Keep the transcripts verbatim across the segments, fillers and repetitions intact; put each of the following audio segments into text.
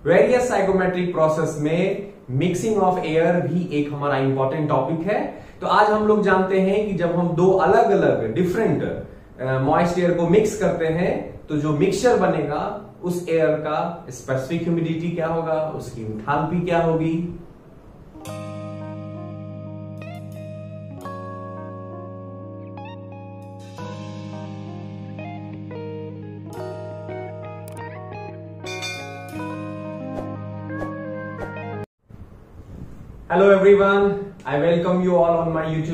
Various psychrometric process में mixing of air भी एक हमारा इंपॉर्टेंट टॉपिक है। तो आज हम लोग जानते हैं कि जब हम दो अलग अलग डिफरेंट मॉइस्ट एयर को मिक्स करते हैं तो जो मिक्सचर बनेगा उस एयर का स्पेसिफिक ह्यूमिडिटी क्या होगा, उसकी एंथैल्पी क्या होगी। Hello everyone, I welcome you all on my YouTube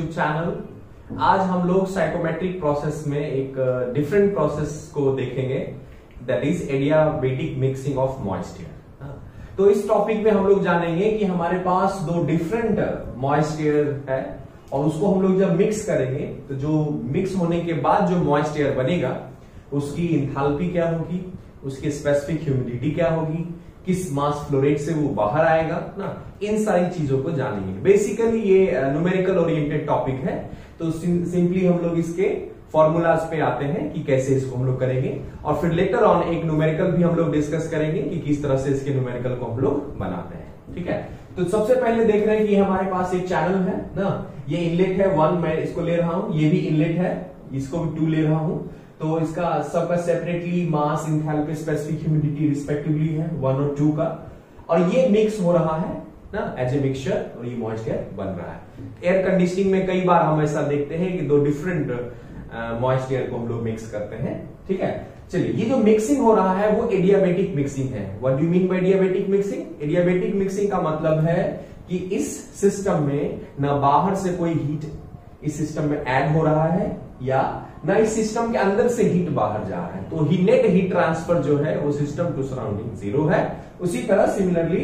channel. आज हम लोग साइकोमेट्रिक प्रोसेस में एक डिफरेंट प्रोसेस को देखेंगे, that is adiabatic mixing of moist air. तो इस टॉपिक में हम लोग जानेंगे कि हमारे पास दो डिफरेंट मॉइस्ट एयर है और उसको हम लोग जब मिक्स करेंगे तो जो मिक्स होने के बाद जो मॉइस्ट एयर बनेगा उसकी एंथैल्पी क्या होगी, उसकी स्पेसिफिक ह्यूमिडिटी क्या होगी, किस मास फ्लो रेट से वो बाहर आएगा ना, इन सारी चीजों को जानेंगे। बेसिकली ये न्यूमेरिकल ओरिएंटेड टॉपिक है, तो सिंपली हम लोग इसके फॉर्मूलाज पे आते हैं कि कैसे इसको हम लोग करेंगे और फिर लेटर ऑन एक न्यूमेरिकल भी हम लोग डिस्कस करेंगे कि किस तरह से इसके न्यूमेरिकल को हम लोग बनाते हैं। ठीक है, तो सबसे पहले देख रहे हैं कि हमारे पास एक चैनल है ना, ये इनलेट है वन, मैं इसको ले रहा हूं, ये भी इनलेट है, इसको भी टू ले रहा हूं। तो इसका सबका separately mass, enthalpy, specific humidity respectively है वन और टू का, और ये मिक्स हो रहा है ना एज ए मिक्सचर और ये मॉइस्ट एयर बन रहा है। एयर कंडीशनिंग में कई बार हम ऐसा देखते हैं कि दो डिफरेंट मॉइस्ट एयर को हम लोग मिक्स करते हैं। ठीक है, चलिए ये जो मिक्सिंग हो रहा है वो एडियाबेटिक मिक्सिंग है। What do you mean by adiabatic mixing? Adiabatic mixing का मतलब है कि इस सिस्टम में ना बाहर से कोई हीट इस सिस्टम में ऐड हो रहा है या ना इस सिस्टम के अंदर से हीट बाहर जा रहा है, तो ही नेट हीट ट्रांसफर जो है वो सिस्टम टू सराउंडिंग जीरो है। उसी तरह सिमिलरली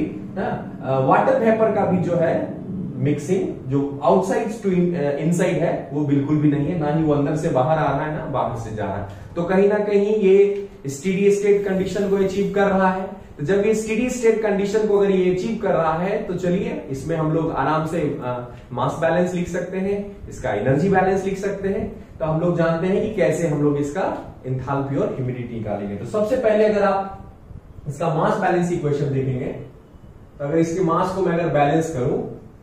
ना वाटर वेपर का भी जो है मिक्सिंग जो आउटसाइड टू इनसाइड है वो बिल्कुल भी नहीं है, ना ही वो अंदर से बाहर आ रहा है ना बाहर से जा रहा है। तो कहीं ना कहीं ये स्टेडी स्टेट कंडीशन को अचीव कर रहा है। तो जब ये स्टेडी स्टेट कंडीशन को अगर ये अचीव कर रहा है तो चलिए इसमें हम लोग आराम से मास बैलेंस लिख सकते हैं, इसका एनर्जी बैलेंस लिख सकते हैं। तो हम लोग जानते हैं कि कैसे हम लोग इसका एंथैल्पी और ह्यूमिडिटी निकालेंगे। तो सबसे पहले अगर आप इसका मास बैलेंस इक्वेशन देखेंगे तो अगर इसके मास को मैं अगर बैलेंस करूं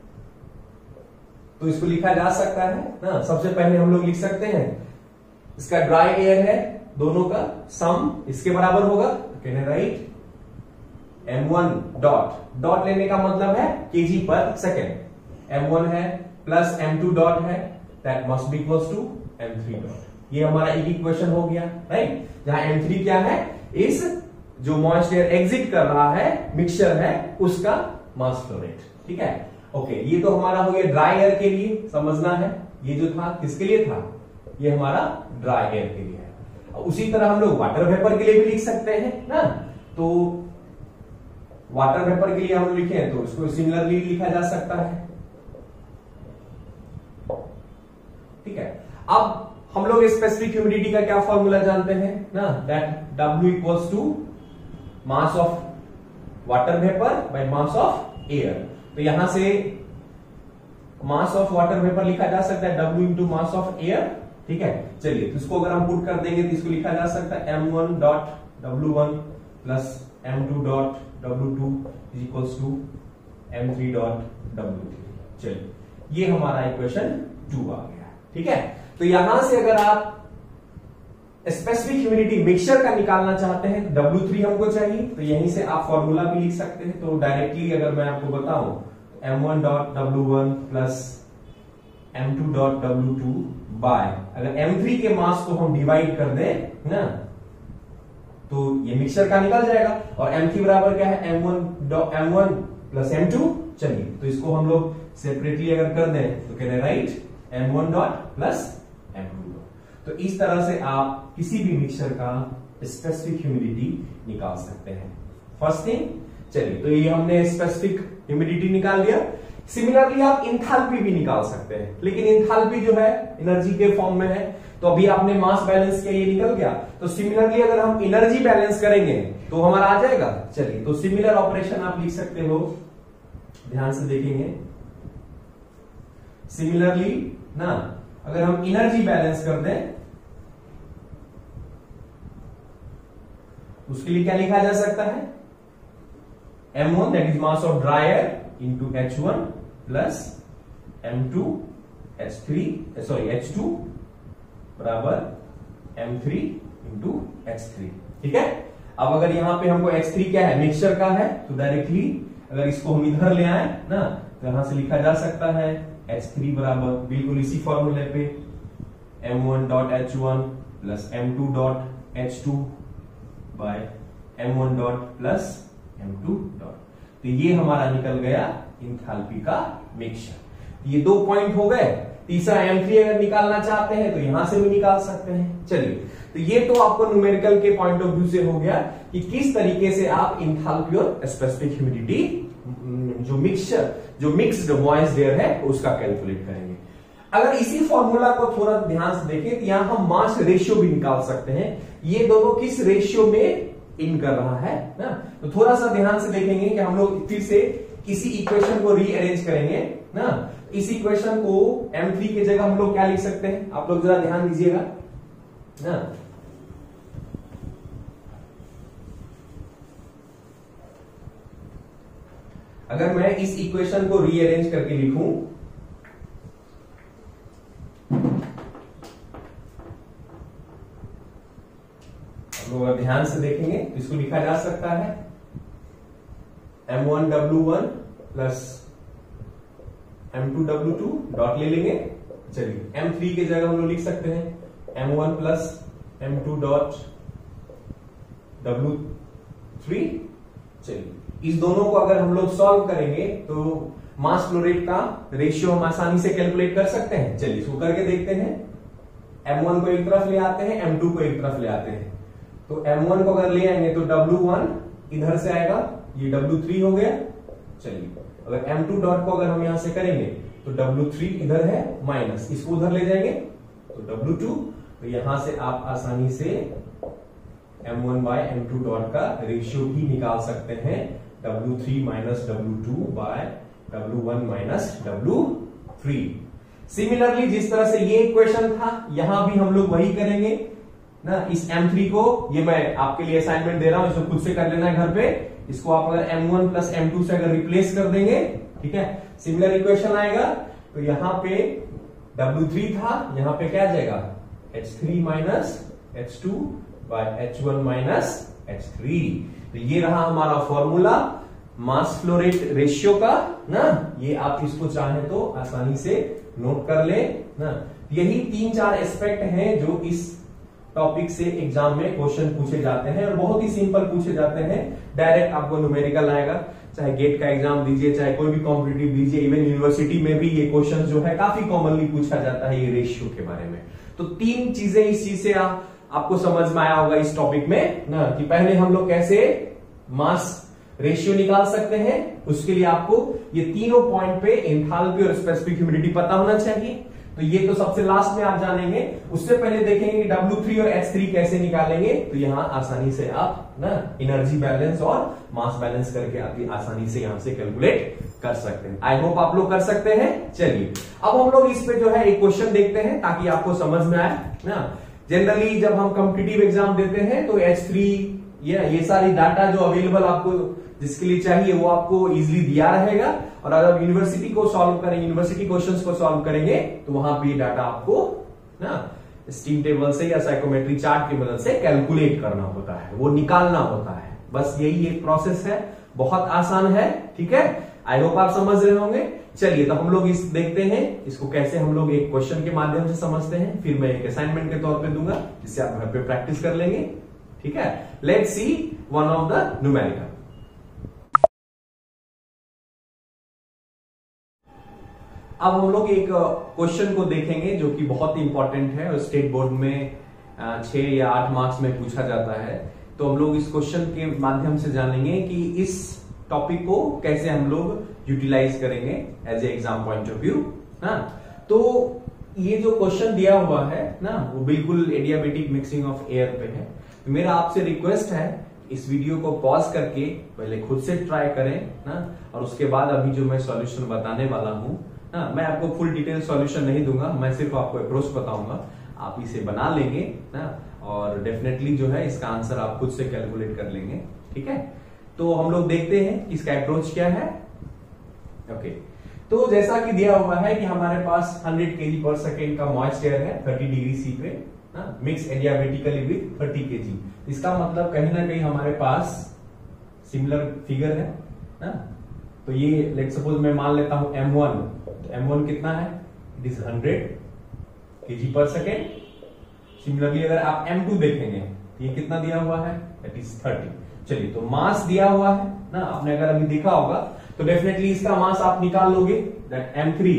तो इसको लिखा जा सकता है ना। सबसे पहले हम लोग लिख सकते हैं इसका ड्राई एयर है, दोनों का सम इसके बराबर होगा, can I write M one dot, dot लेने का मतलब है केजी पर सेकेंड, एम वन है प्लस एम टू डॉट है, that must be equals to M three dot. ये हमारा एक इक्वेशन हो गया, राइट, जहां एम थ्री क्या है, इस जो मॉइस्ट एयर एग्जिट कर रहा है मिक्सचर है उसका मास फ्लो रेट। ठीक है, ओके, ये तो हमारा हो गया ड्राई एयर के लिए, समझना है ये जो था किसके लिए था, ये हमारा ड्राई एयर के लिए है। उसी तरह हम लोग वाटर वेपर के लिए भी लिख सकते हैं ना। तो वाटर वेपर के लिए हम लिखे हैं तो इसको सिमिलरली लिखा जा सकता है। ठीक है, अब हम लोग स्पेसिफिक ह्यूमिडिटी का क्या फॉर्मूला जानते हैं ना, that W equals to mass of water vapour by mass of air. तो यहां से मास ऑफ वाटर वेपर लिखा जा सकता है W into mass of air. ठीक है, चलिए तो इसको अगर हम पुट कर देंगे तो इसको लिखा जा सकता है M one dot W one plus M two dot W two is equals to M three dot W three. चलिए ये हमारा इक्वेशन टू आ गया। ठीक है, तो यहां से अगर आप स्पेसिफिक ह्यूमिडिटी मिक्सचर का निकालना चाहते हैं तो डब्ल्यू थ्री हमको चाहिए, तो यहीं से आप फॉर्मूला भी लिख सकते हैं। तो डायरेक्टली अगर मैं आपको बताऊं तो M one dot W one plus M two dot W two by, अगर एम थ्री के मास को हम डिवाइड कर दें ना तो ये मिक्सचर का निकल जाएगा, और एम थ्री बराबर क्या है, M one M one plus M two. चलिए तो इसको हम लोग सेपरेटली अगर कर दें तो कहते हैं right M one dot plus M two dot. तो इस तरह से आप किसी भी मिक्सचर का स्पेसिफिक ह्यूमिडिटी निकाल सकते हैं। फर्स्ट थिंग, चलिए तो ये हमने स्पेसिफिक ह्यूमिडिटी निकाल दिया। सिमिलरली आप एंथैल्पी भी निकाल सकते हैं, लेकिन एंथैल्पी जो है एनर्जी के फॉर्म में है, तो अभी आपने मास बैलेंस किया, ये निकल गया। तो सिमिलरली अगर हम एनर्जी बैलेंस करेंगे तो हमारा आ जाएगा। चलिए तो सिमिलर ऑपरेशन आप लिख सकते हो, ध्यान से देखेंगे। सिमिलरली ना अगर हम एनर्जी बैलेंस कर दें उसके लिए क्या लिखा जा सकता है, M one that is mass of dry air into H one plus M two H three sorry H two बराबर M three into H three. ठीक है, अब अगर यहां पे हमको एच थ्री क्या है, मिक्सचर का है, तो डायरेक्टली अगर इसको हम इधर ले आए ना तो यहां से लिखा जा सकता है एच थ्री बराबर बिल्कुल इसी फॉर्मूले पे M one dot H one plus M two dot H two by M one dot plus M two dot. तो ये हमारा निकल गया इंथैल्पी का मिक्सचर। ये दो पॉइंट हो गए। तीसरा एम थ्री अगर निकालना चाहते हैं तो यहां से भी निकाल सकते हैं। चलिए, तो ये तो आपको न्यूमेरिकल के पॉइंट ऑफ व्यू से हो गया कि किस तरीके से आप इंथैल्पी और स्पेसिफिक ह्यूमिडिटी जो मिक्सचर जो मिक्स्ड मॉइस्ड एयर है उसका कैलकुलेट करेंगे। अगर इसी फॉर्मूला को थोड़ा ध्यान से देखें तो यहां हम मास रेशियो भी निकाल सकते हैं। ये दोनों किस रेशियो में इन कर रहा है ना, तो थोड़ा सा ध्यान से देखेंगे कि हम लोग फिर से इसी इक्वेशन को रीअरेंज करेंगे ना। इस इक्वेशन को एम थ्री की जगह हम लोग क्या लिख सकते हैं, आप लोग जरा ध्यान दीजिएगा ना। अगर मैं इस इक्वेशन को रीअरेंज करके लिखूं, आप लोग ध्यान से देखेंगे तो इसको लिखा जा सकता है M one W one plus M two W two dot ले लेंगे। चलिए, एम थ्री की जगह हम लोग लिख सकते हैं M one plus M two dot W three. चलिए, इस दोनों को अगर हम लोग सॉल्व करेंगे तो मास फ्लो रेट का रेशियो हम आसानी से कैलकुलेट कर सकते हैं। चलिए, इसको करके देखते हैं। एम वन को एक तरफ ले आते हैं, एम टू को एक तरफ ले आते हैं। तो एम वन को अगर ले आएंगे तो डब्ल्यू वन इधर से आएगा, ये डब्ल्यू थ्री हो गया। चलिए, अगर एम टू डॉट को अगर हम यहां से करेंगे तो डब्ल्यू थ्री इधर है माइनस, इसको उधर ले जाएंगे तो डब्ल्यू टू। तो यहां से आप आसानी से M one by M two dot का रेशियो भी निकाल सकते हैं, W three minus W two by W one minus W three. Similarly जिस तरह से ये इक्वेशन था, यहां भी हम लोग वही करेंगे ना। इस एम थ्री को, ये मैं आपके लिए असाइनमेंट दे रहा हूं, इसको खुद से कर लेना है घर पे। इसको आप अगर M one plus M two से अगर रिप्लेस कर देंगे, ठीक है, सिमिलर इक्वेशन आएगा। तो यहां पे डब्ल्यू थ्री था, यहां पे क्या आ जाएगा H three minus H two by H one minus H three. तो ये रहा हमारा formula mass flow rate ratio का ना। ये आप इसको चाहें तो आसानी से नोट कर ले ना। यही तीन चार एस्पेक्ट हैं जो इस टॉपिक से एग्जाम में क्वेश्चन पूछे जाते हैं और बहुत ही सिंपल पूछे जाते हैं। डायरेक्ट आपको न्यूमेरिकल आएगा, चाहे गेट का एग्जाम दीजिए, चाहे कोई भी कॉम्पिटिटिव दीजिए, इवन यूनिवर्सिटी में भी ये क्वेश्चन जो है काफी कॉमनली पूछा जाता है ये रेशियो के बारे में। तो तीन चीजें इस चीज से आप, आपको समझ में आया होगा इस टॉपिक में ना, कि पहले हम लोग कैसे मास रेशियो निकाल सकते हैं। उसके लिए आपको ये तीनों पॉइंट पे एंथैल्पी और स्पेसिफिक ह्यूमिडिटी पता होना चाहिए। तो ये तो सबसे लास्ट में आप जानेंगे। उससे पहले देखेंगे कि डब्ल्यू थ्री और एच थ्री कैसे निकालेंगे। तो यहां आसानी से आप ना एनर्जी बैलेंस और मास बैलेंस करके आप आसानी से यहां से कैलकुलेट कर सकते हैं। आई होप आप लोग कर सकते हैं। चलिए, अब हम लोग इस पे जो है एक क्वेश्चन देखते हैं ताकि आपको समझ में आए ना। जनरली जब हम कॉम्पिटिटिव एग्जाम देते हैं तो एच थ्री ये ये सारी डाटा जो अवेलेबल आपको जिसके लिए चाहिए वो आपको इजीली दिया रहेगा। और अगर आप यूनिवर्सिटी को सॉल्व करेंगे, यूनिवर्सिटी क्वेश्चंस को सॉल्व करेंगे तो वहां पे डाटा आपको ना स्टीम टेबल से या साइकोमेट्री चार्ट की मदद से कैलकुलेट करना होता है, वो निकालना होता है। बस यही एक प्रोसेस है, बहुत आसान है। ठीक है, आई होप आप समझ रहे होंगे। चलिए, तो हम लोग इस देखते हैं इसको कैसे हम लोग एक क्वेश्चन के माध्यम से समझते हैं, फिर मैं एक असाइनमेंट के तौर पे दूंगा जिससे आप घर पे प्रैक्टिस कर लेंगे। ठीक है, let's see one of the numerical. अब हम लोग एक क्वेश्चन को देखेंगे जो कि बहुत इंपॉर्टेंट है और स्टेट बोर्ड में छह या आठ मार्क्स में पूछा जाता है। तो हम लोग इस क्वेश्चन के माध्यम से जानेंगे कि इस टॉपिक को कैसे हम लोग यूटिलाइज करेंगे as a exam point of view ना। तो ये जो क्वेश्चन दिया हुआ है ना वो बिल्कुल एडियाबेटिक मिक्सिंग ऑफ एयर पे है। तो मेरा आपसे रिक्वेस्ट है इस वीडियो को पॉज करके पहले खुद से ट्राई करें ना, और उसके बाद अभी जो मैं सॉल्यूशन बताने वाला हूं ना, मैं आपको फुल डिटेल सॉल्यूशन नहीं दूंगा, मैं सिर्फ आपको अप्रोच बताऊंगा। आप इसे बना लेंगे ना और डेफिनेटली जो है इसका आंसर आप खुद से कैलकुलेट कर लेंगे। ठीक है, तो हम लोग देखते हैं इसका अप्रोच क्या है। ओके, तो जैसा कि दिया हुआ है कि हमारे पास हंड्रेड केजी पर सेकेंड का मॉइस्ट एयर है थर्टी डिग्री सी पे, mix adiabatically with thirty KG. इसका मतलब कहीं ना कहीं हमारे पास सिमिलर फिगर है ना। तो ये लेट सपोज मैं मान लेता हूं एम वन, तो एम वन कितना है, इट इज हंड्रेड केजी पर सेकेंड। सिमिलरली अगर आप एम टू देखेंगे तो ये कितना दिया हुआ है, दैट इज थर्टी। चलिए, तो मास दिया हुआ है ना, आपने अगर अभी देखा होगा तो डेफिनेटली इसका मास आप निकाल लोगे, that M three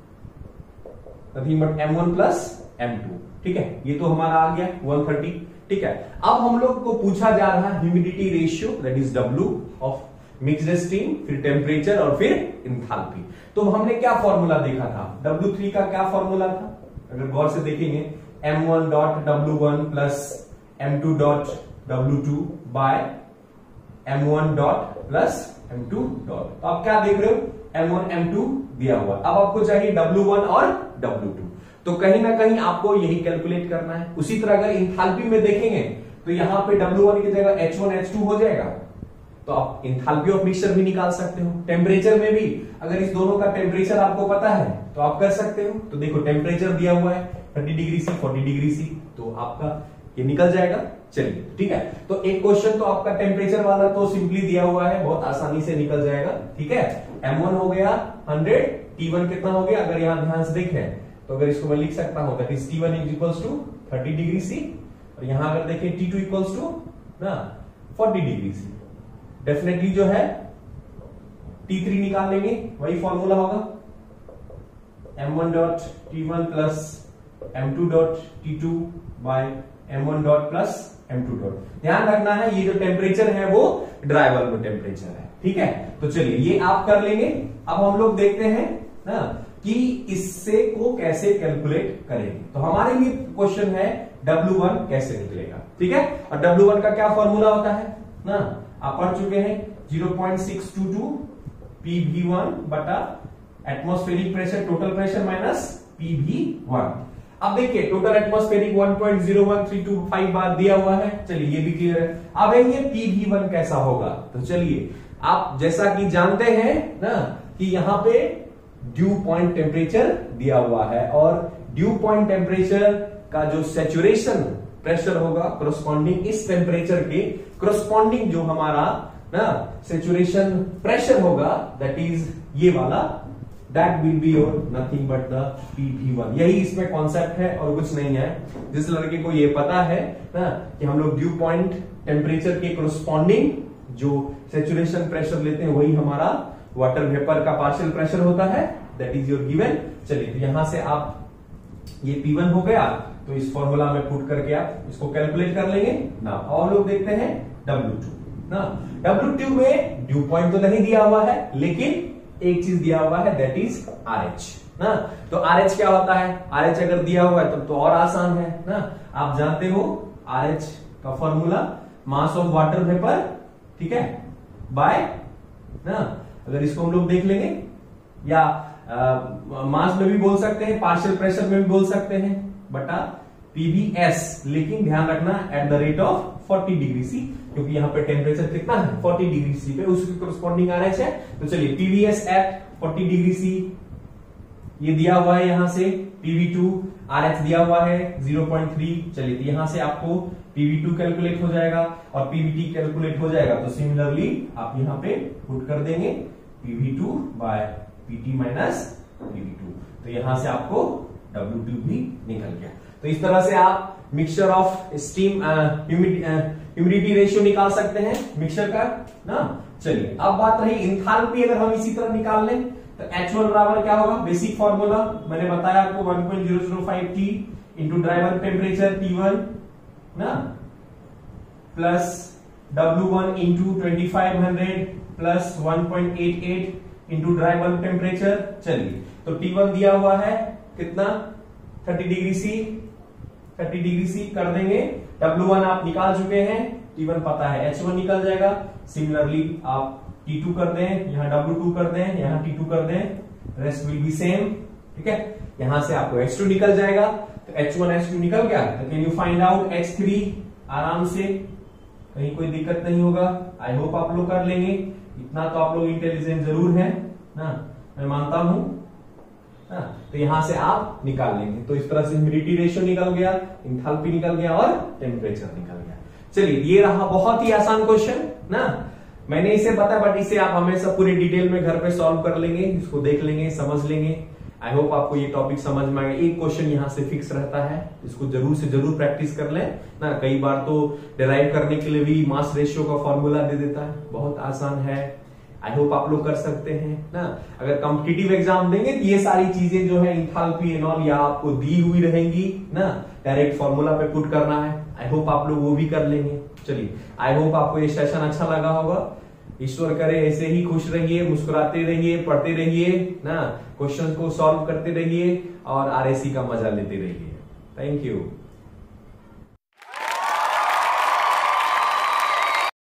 nothing but M one plus M two. ठीक है, ये तो हमारा आ गया वन थर्टी। ठीक है, अब हम लोग को पूछा जा रहा है humidity ratio, that is W of mixed steam, फिर टेम्परेचर और फिर इंथैल्पी। तो हमने क्या फॉर्मूला देखा था, डब्ल्यू थ्री का क्या फॉर्मूला था, अगर गौर से देखेंगे M one dot W one plus M two dot W two by M one dot plus M two dot. तो आप क्या देख रहे हो, एम वन एम टू दिया हुआ, अब आपको चाहिए डब्ल्यू वन और डब्ल्यू टू। तो कहीं ना कहीं आपको यही कैलकुलेट करना है। उसी तरह अगर इंथैल्पी में देखेंगे तो यहां पे डब्ल्यू वन की जगह एच वन एच टू हो जाएगा, तो आप इंथैल्पी ऑफ मिक्सचर भी निकाल सकते हो। टेम्परेचर में भी अगर इस दोनों का टेम्परेचर आपको पता है तो आप कर सकते हो। तो देखो टेम्परेचर दिया हुआ है thirty degree C, forty degree C, तो आपका ये निकल जाएगा। चलिए ठीक है, तो एक क्वेश्चन तो आपका टेम्परेचर वाला तो सिंपली दिया हुआ है, बहुत आसानी से निकल जाएगा। ठीक है, एम वन हो गया हंड्रेड, टी वन कितना हो गया, अगर यहां ध्यान से देखें तो अगर इसको मैं लिख सकता हूं that is T one is equals to thirty degree C, और यहां अगर देखें टी टू इक्वल्स टू ना फोर्टी डिग्री सी। डेफिनेटली जो है टी थ्री निकाल लेंगे, वही फॉर्मूला होगा M one dot T one plus M two dot T two by M one dot plus M two dot. ध्यान रखना है ये जो टेम्परेचर है वो ड्राई बल्ब टेम्परेचर है। ठीक है, तो चलिए ये आप कर लेंगे। अब हम लोग देखते हैं ना कि इससे को कैसे कैलकुलेट करेंगे। तो हमारे लिए क्वेश्चन है डब्ल्यू वन कैसे निकलेगा। ठीक है, और डब्ल्यू वन का क्या फॉर्मूला होता है ना, आप पढ़ चुके हैं zero point six two two P V one बटा atmospheric pressure total pressure minus P V one. अब देखिए total atmospheric one point zero one three two five bar दिया हुआ है। चलिए ये भी क्लियर है। अब ये पी वी वन कैसा होगा, तो चलिए आप जैसा कि जानते हैं ना कि यहां पे ड्यू पॉइंट टेम्परेचर दिया हुआ है, और ड्यू पॉइंट टेम्परेचर का जो सैचुरेशन प्रेशर होगा करस्पॉन्डिंग इस टेम्परेचर के करस्पॉन्डिंग जो हमारा ना सैचुरेशन प्रेशर होगा दैट इज ये वाला, that will be your nothing but the P V one. यही इसमें कॉन्सेप्ट है और कुछ नहीं है। जिस लड़के को ये पता है ना कि हम लोग ड्यू पॉइंट टेम्परेचर के करस्पॉन्डिंग जो सैचुरेशन प्रेशर लेते हैं वही हमारा वाटर वेपर का पार्शियल प्रेशर होता है, दैट इज योर गिवन। चलिए तो यहां से आप ये पी वन हो गया, तो इस फॉर्मूला में पुट करके आप इसको कैलकुलेट कर लेंगे ना। और लोग देखते हैं डब्ल्यू टू ना, डब्ल्यू टू में ड्यू पॉइंट तो नहीं दिया हुआ है, लेकिन एक चीज दिया हुआ है दैट इज आर एच ना। तो आर एच क्या होता है, आर एच अगर दिया हुआ है तब तो और आसान है ना। आप जानते हो आर एच का formula mass of water vapour, ठीक है, बाय ना, अगर इसको हम लोग देख लेंगे या मास में भी बोल सकते हैं, पार्शियल प्रेशर में भी बोल सकते हैं, बटा पीवीएस, लेकिन ध्यान रखना at the rate of forty degree C, क्योंकि यहां पे टेम्परेचर कितना है फोर्टी डिग्री सी पे, उसके करस्पॉन्डिंग आरएच है। तो चलिए PVS at forty degree C ये दिया हुआ है, यहां से पीवी टू आरएच दिया हुआ है जीरो पॉइंट थ्री। चलिए तो यहां से आपको पीवी टू कैलकुलेट हो जाएगा और पीवीटी कैलकुलेट हो जाएगा। तो सिमिलरली आप यहां पे पुट कर देंगे PV two by PT minus PV two, तो यहां से आपको डब्ल्यू टू भी निकल गया। तो इस तरह से आप mixture of steam humidity ratio निकाल सकते हैं मिक्सचर का ना। चलिए अब बात रही इंथैल्पी, अगर हम इसी तरह निकाल लें तो एच वन बराबर क्या होगा, बेसिक फॉर्मूला मैंने बताया आपको one point zero zero five T into dry bulb temperature T one ना, plus W one into twenty five hundred plus one point eight eight into dry bulb temperature. चलिए तो T one दिया हुआ है कितना thirty degree C, thirty degree C कर देंगे। W one आप निकाल चुके हैं, टी वन पता है, एच वन निकल जाएगा। सिमिलरली आप टी टू कर दें, यहां डब्ल्यू टू कर दें, यहां टी टू कर दें, रेस्ट विल बी सेम। ठीक है, यहां से आपको एच टू निकल जाएगा, तो एच वन एच टू निकल गया। तो can you find out H three आराम से कहीं कोई दिक्कत नहीं होगा। आई होप आप लोग कर लेंगे, इतना तो आप लोग इंटेलिजेंट जरूर हैं ना, मैं मानता हूं। तो यहां से आप निकाल लेंगे। तो इस तरह से ह्यूमिडिटी रेशियो निकल गया, एंथैल्पी निकल गया और टेम्परेचर निकल गया। चलिए, ये रहा बहुत ही आसान क्वेश्चन ना, मैंने इसे बताया, बट इसे आप हमेशा पूरे डिटेल में घर पे सॉल्व कर लेंगे, इसको देख लेंगे, समझ लेंगे। आई होप आपको ये टॉपिक समझ में आएगा। एक क्वेश्चन यहाँ से फिक्स रहता है, इसको जरूर से जरूर प्रैक्टिस कर लें ना। कई बार तो डिराइव करने के लिए भी मास रेशियो का फॉर्मूला दे देता है, बहुत आसान है। आई होप आप लोग कर सकते हैं ना। अगर कॉम्पिटिटिव एग्जाम देंगे तो ये सारी चीजें जो है एंथैल्पी एंड ऑल या आपको दी हुई रहेंगी ना, डायरेक्ट फॉर्मूला पे पुट करना है। आई होप आप लोग वो भी कर लेंगे। चलिए, आई होप आपको ये सेशन अच्छा लगा होगा। ईश्वर करे ऐसे ही खुश रहिए, मुस्कुराते रहिए, पढ़ते रहिए ना, क्वेश्चंस को सॉल्व करते रहिए और आरएसी का मजा लेते रहिए। Thank you.